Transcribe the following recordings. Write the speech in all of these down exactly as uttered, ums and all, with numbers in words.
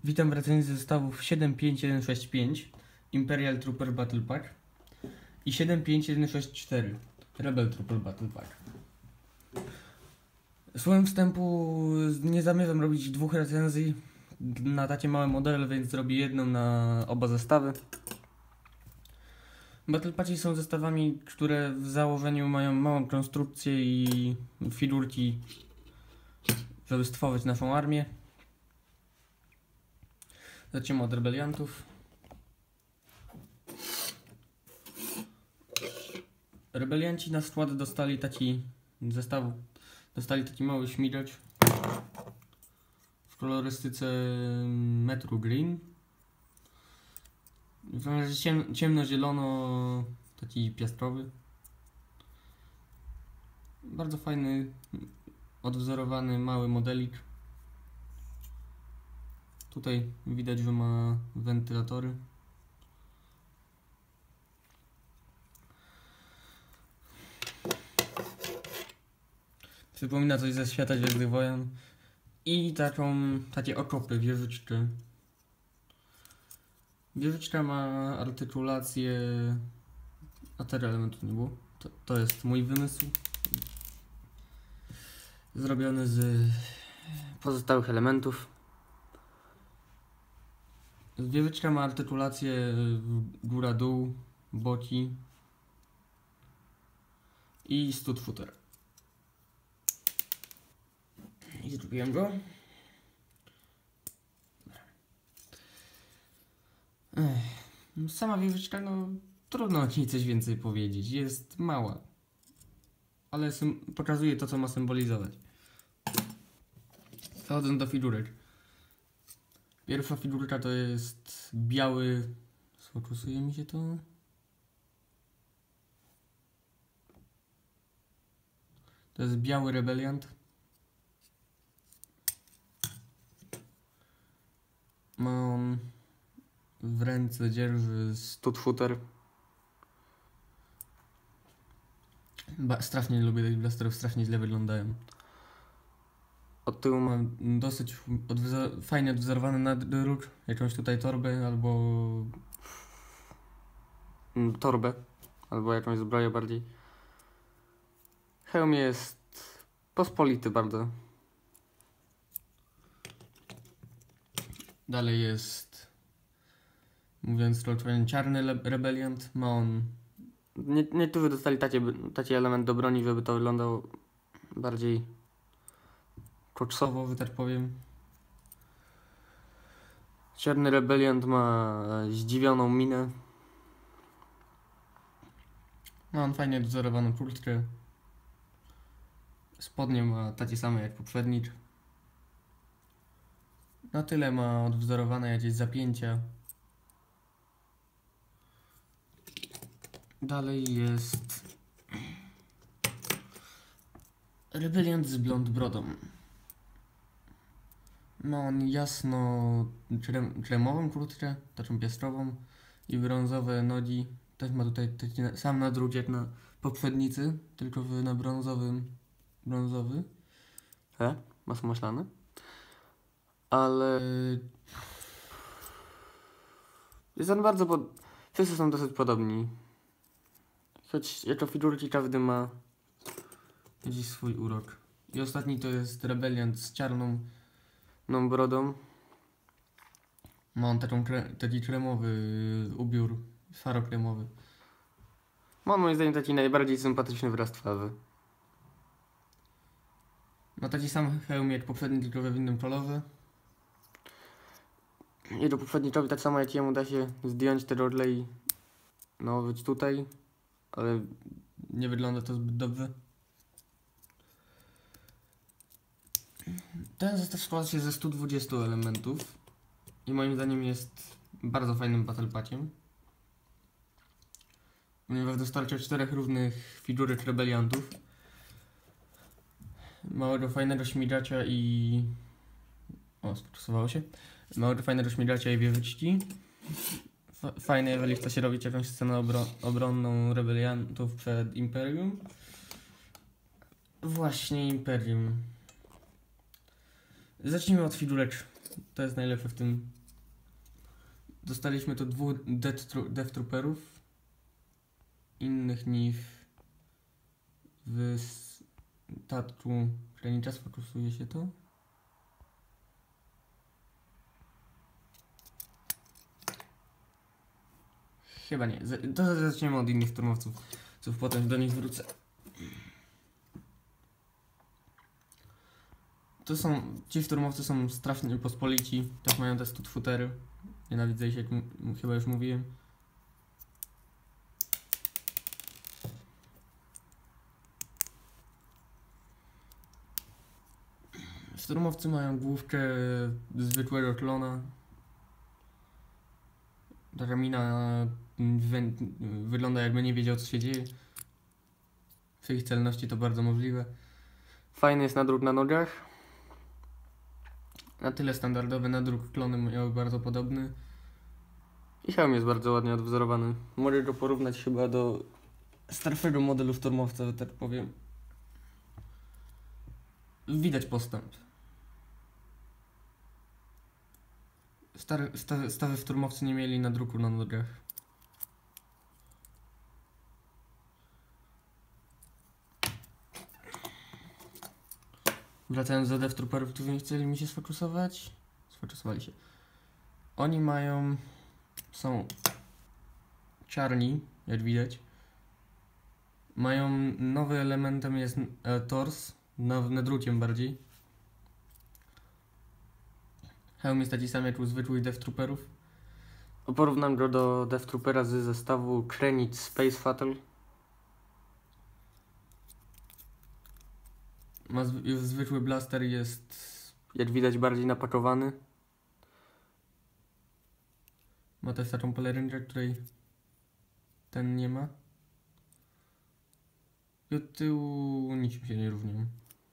Witam w recenzji zestawów siedem pięć jeden sześć pięć Imperial Trooper Battle Pack i siedem pięć jeden sześć cztery Rebel Trooper Battle Pack. Słowem wstępu nie zamierzam robić dwóch recenzji na takie małe modele, więc zrobię jedną na oba zestawy. Battle Packi są zestawami, które w założeniu mają małą konstrukcję i figurki, żeby stworzyć naszą armię. Zacznijmy od rebeliantów. Rebelianci na skład dostali taki zestaw, dostali taki mały śmigacz w kolorystyce Metro Green. W razie ciem, ciemno-zielono, taki piastrowy. Bardzo fajny, odwzorowany mały modelik. Tutaj widać, że ma wentylatory. Przypomina coś ze świata Gwiezdnych Wojen. I taką, takie okopy, wieżyczki. Wieżyczka ma artykulację... A tego elementu nie było. To, to jest mój wymysł. Zrobiony z pozostałych elementów. Wieżyczka ma artykulację góra-dół, boki i stud footer. I zrobiłem go. Ech. Sama wieżyczka, no trudno o niej coś więcej powiedzieć. Jest mała, ale pokazuje to, co ma symbolizować. Przechodząc do figurek. Pierwsza figurka to jest biały... Sfokusuje mi się to? To jest biały rebeliant. Ma on w ręce dzierży stud footer. Ba strasznie nie lubię tych blasterów, strasznie źle wyglądają. Od tyłu mam dosyć odwzor fajnie odwzorowany nadruk, jakąś tutaj torbę albo mm, torbę, albo jakąś zbroję bardziej. Hełm jest pospolity bardzo. Dalej jest, mówiąc kolokwialnie, czarny rebeliant. Ma on... Nie, niektórzy dostali taki, taki element do broni, żeby to wyglądało bardziej koksowo, że tak powiem. Czarny rebeliant ma zdziwioną minę. Ma on fajnie dozorowaną kurtkę. Spodnie ma takie same jak poprzednik. Na tyle ma odwzorowane jakieś zapięcia. Dalej jest rebeliant z blond brodą. Ma on jasno krem, kremową kurtkę, taką piastrową i brązowe nogi. Też ma tutaj taki sam nadruk jak na poprzednicy, tylko że na brązowym brązowy. He? Masło maślane. Ale jest on bardzo pod... Wszyscy są dosyć podobni. Choć jako figurki każdy ma gdzieś swój urok. I ostatni to jest rebeliant z czarną no, brodą. Ma on taką kre taki kremowy ubiór, szaro-kremowy. Ma on moim zdaniem taki najbardziej sympatyczny wyraz twarzy. Ma taki sam hełm jak poprzedni, tylko w innym kolorze. I do poprzednikowi tak samo jak jemu da się zdjąć te rogle i nałożyć tutaj, ale nie wygląda to zbyt dobrze. Ten zestaw składa się ze stu dwudziestu elementów i moim zdaniem jest bardzo fajnym battle packiem, ponieważ dostarcza czterech różnych figurek rebeliantów, małego fajnego śmigacza i... O, sfokusowało się. Małego fajnego śmigacza i wieżyczki. Fajne, jeżeli chce się robić jakąś scenę obro obronną rebeliantów przed Imperium. Właśnie Imperium. Zacznijmy od figurek To jest najlepsze w tym. Dostaliśmy tu dwóch Death, tru Death Trooperów. Innych niż w statku. Czyli czas fokusuje się to. Chyba nie. To zaczniemy od innych szturmowców, co potem do nich wrócę. To są, ci szturmowcy są strasznie pospolici, też mają te stutfutery. Nienawidzę ich, jak chyba już mówiłem. Szturmowcy mają główkę zwykłego klona. Taka mina wygląda, jakby nie wiedział, co się dzieje. Przy ich celności to bardzo możliwe. Fajny jest nadruk na nogach. Na tyle standardowy nadruk, klony miały bardzo podobny. I hełm jest bardzo ładnie odwzorowany. Mogę go porównać chyba do starszego modelu szturmowca, że tak powiem. Widać postęp. Stary, sta, starzy szturmowcy nie mieli nadruku na nogach. Wracając do Death Trooperów, którzy nie chcieli mi się sfokusować. Sfokusowali się. Oni mają... są czarni, jak widać. Mają... Nowym elementem jest e, tors, nadrukiem bardziej. Hełm jest taki sam jak u zwykłych Death Trooperów. Porównam go do Death Troopera z zestawu Krennic Space Shuttle. Ma zw już zwykły blaster, jest, jak widać, bardziej napakowany. Ma też taką pelerynkę, której ten nie ma. I od tyłu niczym się nie różnią.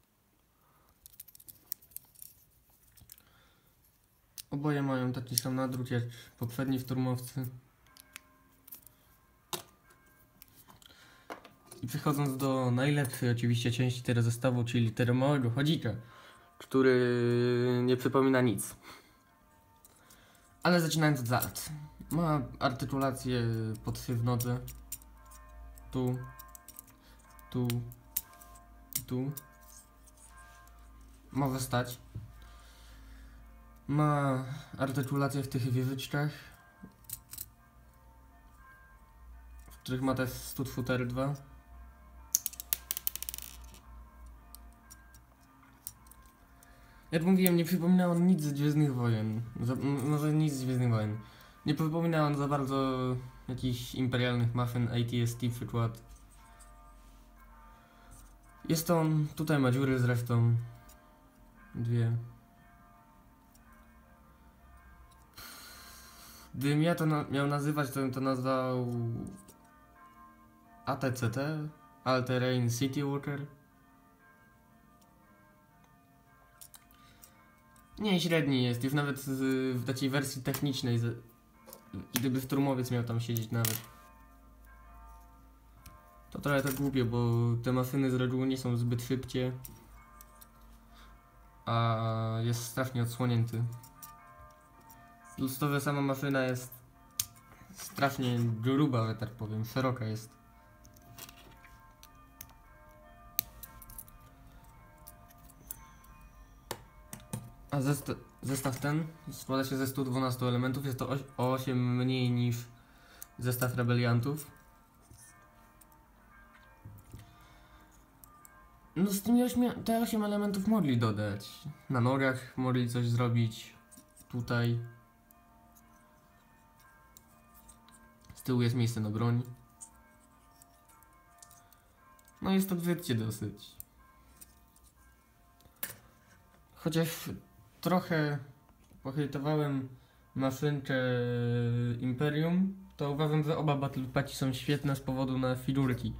Oboje mają taki sam nadruk jak poprzedni szturmowcy. I przechodząc do najlepszej oczywiście części tego zestawu, czyli tego małego chodzika, który nie przypomina nic. Ale zaczynając od zalet. Ma artykulację po trzy w nodze. Tu, tu, tu. Może stać. Ma artykulację w tych wieżyczkach, w których ma też stutfutery dwa. Jak mówiłem, nie przypominał on nic z Gwiezdnych Wojen. Za, może nic z Gwiezdnych Wojen. Nie przypominał on za bardzo jakichś imperialnych maszyn, A T S T przykład. Jest on, tutaj ma dziury zresztą. Dwie. Gdybym ja to na miał nazywać, to bym to nazwał A T C T, All Terrain City Walker. Nie, średni jest, już nawet z, w takiej wersji technicznej, z, gdyby szturmowiec miał tam siedzieć nawet. To trochę tak głupie, bo te maszyny z reguły nie są zbyt szybkie, a jest strasznie odsłonięty. Plus to, że sama maszyna jest strasznie gruba, że tak powiem, szeroka jest. A zesta zestaw ten składa się ze stu dwunastu elementów, jest to o osiem mniej niż zestaw rebeliantów. No z tymi ośmiu, te osiem elementów mogli dodać. Na nogach mogli coś zrobić. Tutaj. Z tyłu jest miejsce na broń. No jest to wydcie dosyć. Chociaż trochę pohejtowałem maszynkę Imperium, to uważam, że oba Battle Packy są świetne z powodu na figurki.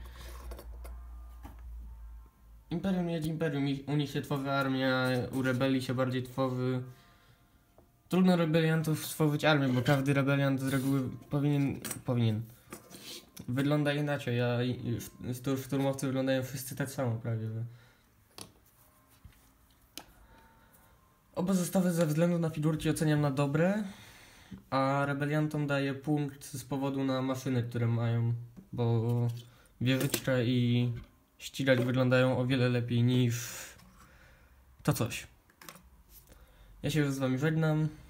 Imperium jest Imperium, u nich się tworzy armia, u rebelii się bardziej tworzy... Trudno rebeliantów stworzyć armię, bo każdy rebeliant z reguły powinien... powinien. Wygląda inaczej, a szturmowcy wyglądają wszyscy tak samo prawie. Oba zestawy ze względu na figurki oceniam na dobre, a rebeliantom daję punkt z powodu na maszyny, które mają, bo wieżyczka i ścigać wyglądają o wiele lepiej niż to coś. Ja się już z wami żegnam.